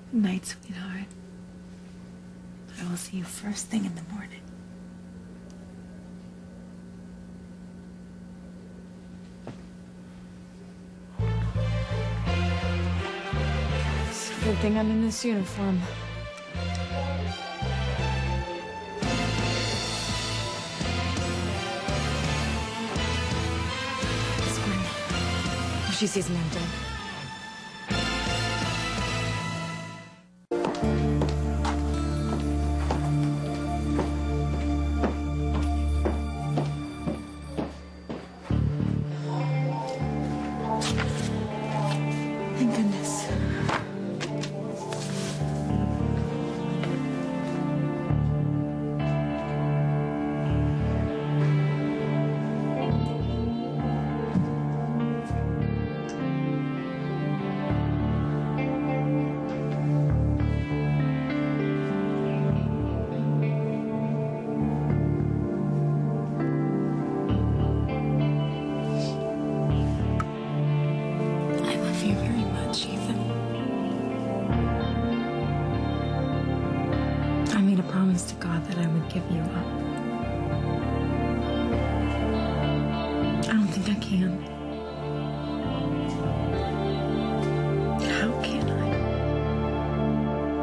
Good night, sweetheart. I will see you first thing in the morning. It's a good thing I'm in this uniform. It's Gwen. If she sees me, I'm dead. Thank goodness. I love you very much, Ethan. I made a promise to God that I would give you up.